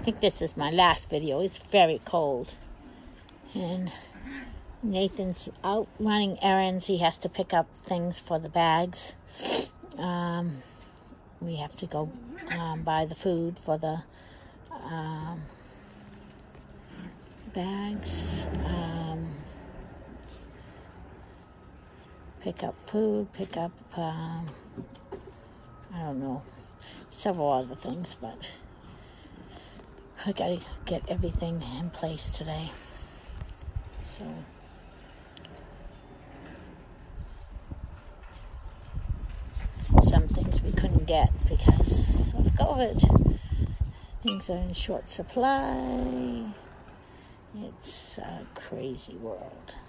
think this is my last video. It's very cold. And Nathan's out running errands. He has to pick up things for the bags. We have to go buy the food for the bags. Pick up food, pick up, I don't know, several other things, but I gotta get everything in place today. So, some things we couldn't get because of COVID. Things are in short supply. It's a crazy world.